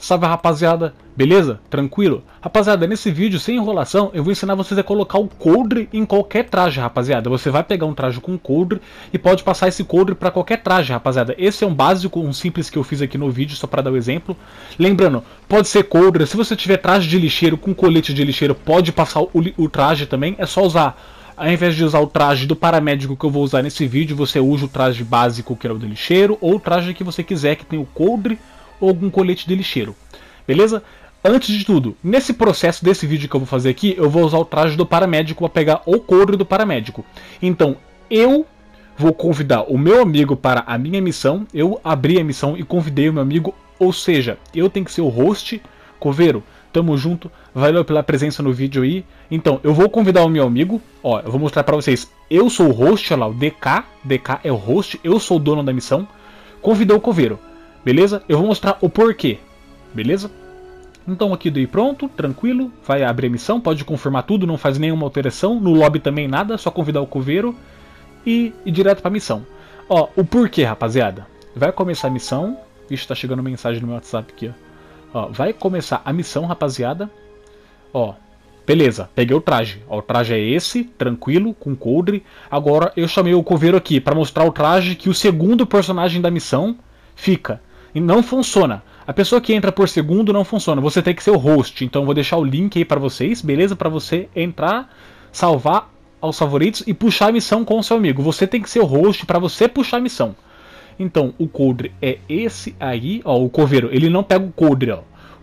Salve, rapaziada, beleza? Tranquilo? Rapaziada, nesse vídeo, sem enrolação, eu vou ensinar vocês a colocar o coldre em qualquer traje, rapaziada. Você vai pegar um traje com coldre e pode passar esse coldre para qualquer traje, rapaziada. Esse é um básico, um simples que eu fiz aqui no vídeo, só para dar o exemplo. Lembrando, pode ser coldre, se você tiver traje de lixeiro com colete de lixeiro, pode passar o traje também, é só usar. Ao invés de usar o traje do paramédico que eu vou usar nesse vídeo, você usa o traje básico que é o de lixeiro, ou o traje que você quiser que tem o coldre ou algum colete de lixeiro, beleza? Antes de tudo, nesse processo desse vídeo que eu vou fazer aqui, eu vou usar o traje do paramédico para pegar o coldre do paramédico. Então, eu vou convidar o meu amigo para a minha missão, eu abri a missão e convidei o meu amigo, ou seja, eu tenho que ser o host. Coveiro, tamo junto, valeu pela presença no vídeo aí. Então, eu vou convidar o meu amigo, ó, eu vou mostrar pra vocês, eu sou o host, olha lá, o DK é o host, eu sou o dono da missão, convidou o Coveiro, beleza? Eu vou mostrar o porquê, beleza? Então aqui daí pronto, tranquilo, vai abrir a missão, pode confirmar tudo, não faz nenhuma alteração, no lobby também nada, só convidar o Coveiro e ir direto pra missão. Ó, o porquê, rapaziada, vai começar a missão, ixi, tá chegando mensagem no meu WhatsApp aqui, ó, vai começar a missão, rapaziada, ó, beleza, peguei o traje, ó, o traje é esse, tranquilo, com coldre, agora eu chamei o Coveiro aqui pra mostrar o traje que o segundo personagem da missão fica, e não funciona. A pessoa que entra por segundo não funciona, você tem que ser o host, então eu vou deixar o link aí pra vocês, beleza? Pra você entrar, salvar aos favoritos e puxar a missão com o seu amigo. Você tem que ser o host pra você puxar a missão. Então, o coldre é esse aí, ó, o Coveiro, ele não pega o coldre, ó.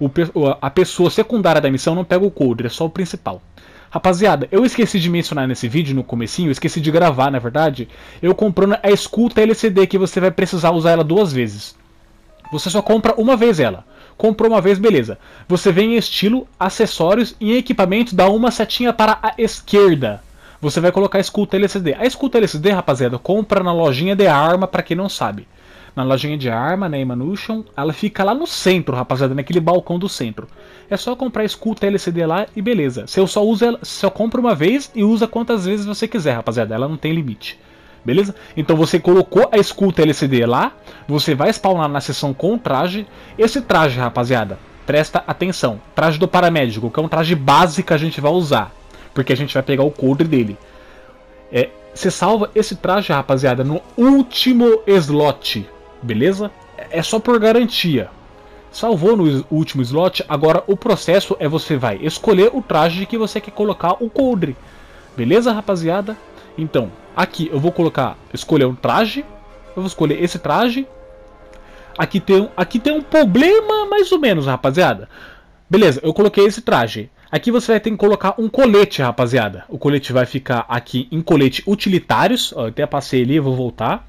A pessoa secundária da missão não pega o coldre, é só o principal. Rapaziada, eu esqueci de mencionar nesse vídeo, no comecinho, eu esqueci de gravar, na verdade, eu comprando a escuta LCD, que você vai precisar usar ela 2 vezes. Você só compra uma vez ela. Comprou uma vez, beleza. Você vem em estilo, acessórios e em equipamento, dá uma setinha para a esquerda. Você vai colocar a escuta LCD. A escuta LCD, rapaziada, compra na lojinha de arma, para quem não sabe. Na lojinha de arma, na Emanution, ela fica lá no centro, rapaziada, naquele balcão do centro. É só comprar a escuta LCD lá e beleza. Você só usa ela, só compra uma vez e usa quantas vezes você quiser, rapaziada. Ela não tem limite. Beleza? Então você colocou a escuta LCD lá, você vai spawnar na seção com o traje. Esse traje, rapaziada, presta atenção, traje do paramédico, que é um traje básico que a gente vai usar, porque a gente vai pegar o coldre dele. Você salva esse traje, rapaziada, no último slot, beleza? É só por garantia. Salvou no último slot, agora o processo é você vai escolher o traje que você quer colocar o coldre. Beleza, rapaziada? Então, aqui eu vou escolher um traje, eu vou escolher esse traje. Aqui tem um problema mais ou menos, rapaziada. Beleza, eu coloquei esse traje. Aqui você vai ter que colocar um colete, rapaziada. O colete vai ficar aqui em colete utilitários. Ó, eu até passei ali, eu vou voltar.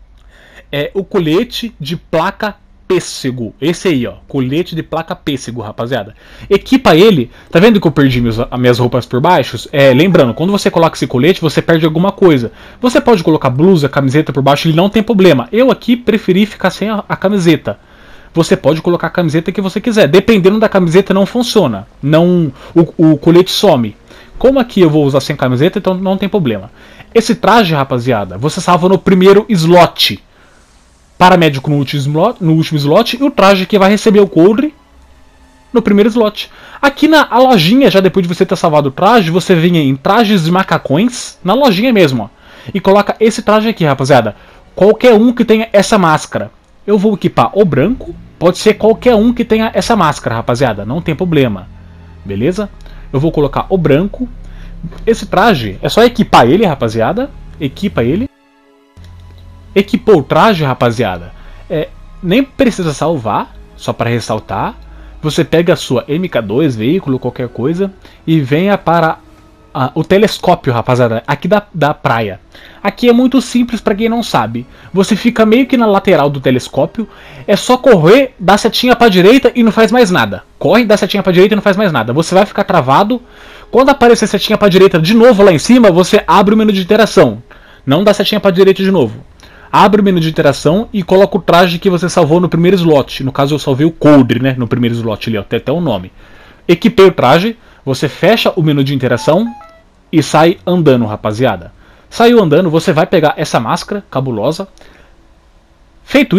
É o colete de placa pêssego. Esse aí, ó. Colete de placa pêssego, rapaziada. Equipa ele. Tá vendo que eu perdi minhas roupas por baixo? Lembrando, quando você coloca esse colete, você perde alguma coisa. Você pode colocar blusa, camiseta por baixo, ele não tem problema. Eu aqui preferi ficar sem a camiseta. Você pode colocar a camiseta que você quiser. Dependendo da camiseta, não funciona. Não, o colete some. Como aqui eu vou usar sem camiseta, então não tem problema. Esse traje, rapaziada, você salva no primeiro slot. Paramédico no último slot e o traje que vai receber o coldre no primeiro slot. Aqui na lojinha, já depois de você ter salvado o traje, você vem em trajes de macacões, na lojinha mesmo, ó, e coloca esse traje aqui, rapaziada. Qualquer um que tenha essa máscara. Eu vou equipar o branco, pode ser qualquer um que tenha essa máscara, rapaziada, não tem problema. Beleza? Eu vou colocar o branco. Esse traje, é só equipar ele, rapaziada. Equipa ele. Equipou o traje, rapaziada, nem precisa salvar, só para ressaltar. Você pega a sua MK2, veículo, qualquer coisa, e venha para o telescópio, rapaziada, aqui da praia. Aqui é muito simples para quem não sabe. Você fica meio que na lateral do telescópio, é só correr, dar setinha para direita e não faz mais nada. Corre, dá setinha para direita e não faz mais nada. Você vai ficar travado. Quando aparecer setinha para direita de novo lá em cima, você abre o menu de interação. Não dá setinha para direita de novo. Abre o menu de interação e coloca o traje que você salvou no primeiro slot. No caso eu salvei o coldre, né? No primeiro slot ali, ó, tem até o nome. Equipei o traje, você fecha o menu de interação e sai andando, rapaziada. Saiu andando, você vai pegar essa máscara cabulosa. Feito isso,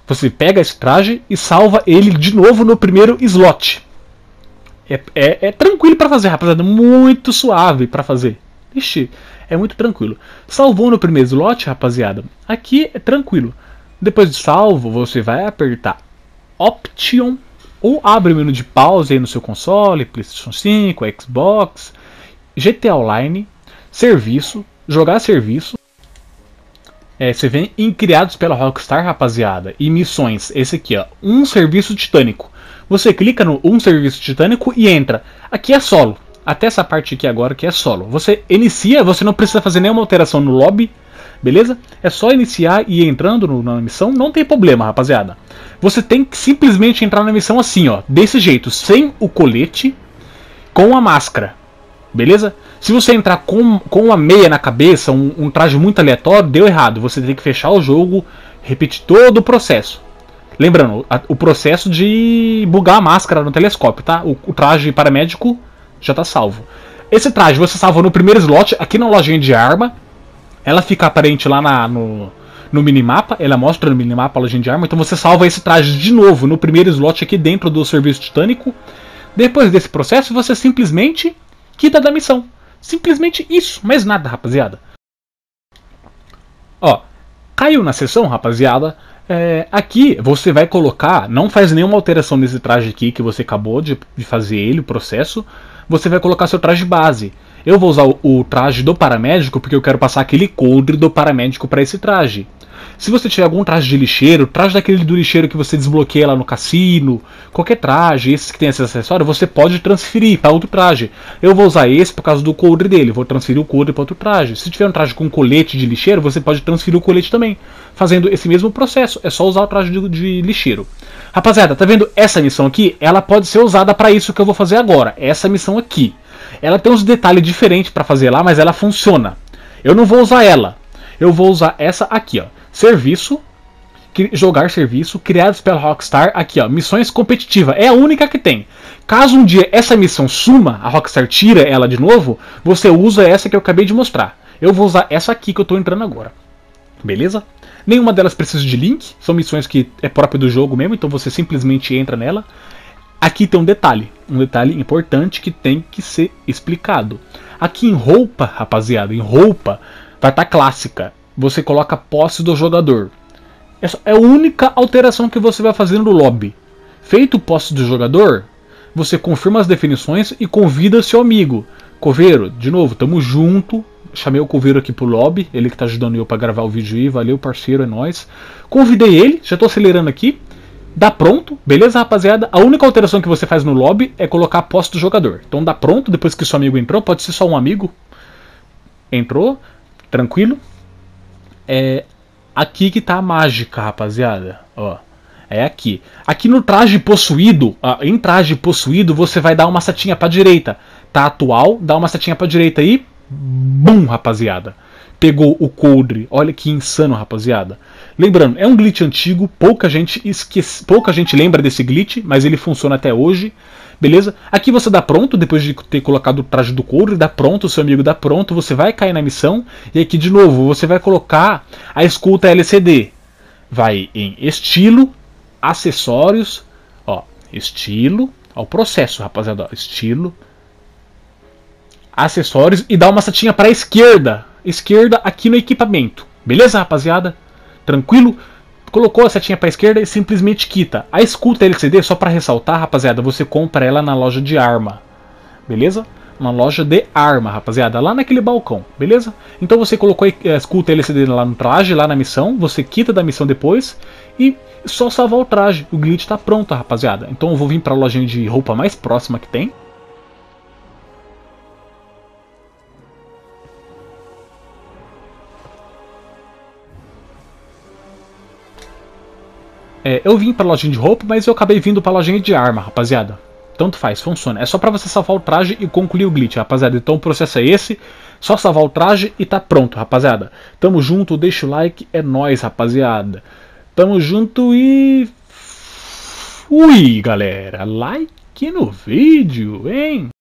Você pega esse traje e salva ele de novo no primeiro slot. É tranquilo para fazer, rapaziada. Muito suave para fazer. Ixi, é muito tranquilo. Salvou no primeiro slot, rapaziada. Aqui é tranquilo. Depois de salvo, você vai apertar Option ou abre o menu de pause aí no seu console, PlayStation 5, Xbox, GTA Online, serviço, jogar serviço. Você vem em criados pela Rockstar, rapaziada, e missões. Esse aqui, ó, um serviço titânico. Você clica no um serviço titânico e entra. Aqui é solo. Até essa parte aqui agora que é solo. Você inicia, você não precisa fazer nenhuma alteração no lobby, beleza? É só iniciar e ir entrando na missão, não tem problema, rapaziada. Você tem que simplesmente entrar na missão assim, ó, desse jeito, sem o colete, com a máscara, beleza? Se você entrar com a meia na cabeça, um traje muito aleatório, deu errado. Você tem que fechar o jogo, repetir todo o processo. Lembrando, o processo de bugar a máscara no telescópio, tá? O traje paramédico já tá salvo. Esse traje você salva no primeiro slot, aqui na lojinha de arma. Ela fica aparente lá no minimapa, ela mostra no minimapa a lojinha de arma. Então você salva esse traje de novo no primeiro slot aqui dentro do serviço titânico. Depois desse processo, você simplesmente quita da missão. Simplesmente isso, mais nada, rapaziada. Ó, caiu na sessão, rapaziada. Aqui você vai colocar, não faz nenhuma alteração nesse traje aqui que você acabou de fazer ele, o processo. Você vai colocar seu traje base. Eu vou usar o traje do paramédico porque eu quero passar aquele coldre do paramédico para esse traje. Se você tiver algum traje de lixeiro, traje daquele do lixeiro que você desbloqueia lá no cassino, qualquer traje, esses que tem esse acessório, você pode transferir para outro traje. Eu vou usar esse por causa do coldre dele, vou transferir o coldre para outro traje. Se tiver um traje com colete de lixeiro, você pode transferir o colete também, fazendo esse mesmo processo. É só usar o traje de lixeiro. Rapaziada, tá vendo essa missão aqui? Ela pode ser usada para isso que eu vou fazer agora. Essa missão aqui. Ela tem uns detalhes diferentes para fazer lá, mas ela funciona. Eu não vou usar ela. Eu vou usar essa aqui, ó. Serviço, jogar serviço, criados pela Rockstar, aqui ó, missões competitivas, é a única que tem. Caso um dia essa missão suma, a Rockstar tira ela de novo, você usa essa que eu acabei de mostrar. Eu vou usar essa aqui que eu tô entrando agora, beleza? Nenhuma delas precisa de link, são missões que é próprio do jogo mesmo, então você simplesmente entra nela. Aqui tem um detalhe importante que tem que ser explicado. Aqui em roupa, rapaziada, em roupa, vai estar clássica. Você coloca posse do jogador. Essa é a única alteração que você vai fazer no lobby. Feito posse do jogador, você confirma as definições e convida seu amigo. Coveiro, de novo, tamo junto. Chamei o Coveiro aqui pro lobby, ele que tá ajudando eu para gravar o vídeo aí. Valeu, parceiro, é nóis. Convidei ele, já tô acelerando aqui. Dá pronto, beleza, rapaziada? A única alteração que você faz no lobby é colocar a posse do jogador. Então dá pronto, depois que seu amigo entrou, pode ser só um amigo. Entrou, tranquilo. Aqui que tá a mágica, rapaziada. Ó, é aqui. Aqui no traje possuído, em traje possuído, você vai dar uma setinha pra direita. Tá atual, dá uma setinha pra direita aí. Bum, rapaziada. Pegou o coldre. Olha que insano, rapaziada. Lembrando, é um glitch antigo, pouca gente lembra desse glitch, mas ele funciona até hoje. Beleza? Aqui você dá pronto, depois de ter colocado o traje do coldre, dá pronto, o seu amigo dá pronto, você vai cair na missão, e aqui de novo, você vai colocar a escuta LCD. Vai em estilo, acessórios, ó, estilo, ó, o processo, rapaziada, ó, estilo, acessórios, e dá uma setinha para a esquerda aqui no equipamento. Beleza, rapaziada? Tranquilo? Colocou a setinha para a esquerda e simplesmente quita. A escuta LCD, só para ressaltar, rapaziada, você compra ela na loja de arma. Beleza? Na loja de arma, rapaziada, lá naquele balcão. Beleza? Então você colocou a escuta LCD lá no traje, lá na missão. Você quita da missão depois e só salvar o traje. O glitch tá pronto, rapaziada. Então eu vou vir para a lojinha de roupa mais próxima que tem. Eu vim pra lojinha de roupa, mas eu acabei vindo pra lojinha de arma, rapaziada. Tanto faz, funciona. É só pra você salvar o traje e concluir o glitch, rapaziada. Então o processo é esse. Só salvar o traje e tá pronto, rapaziada. Tamo junto, deixa o like, é nóis, rapaziada. Tamo junto e... Fui, galera. Like no vídeo, hein?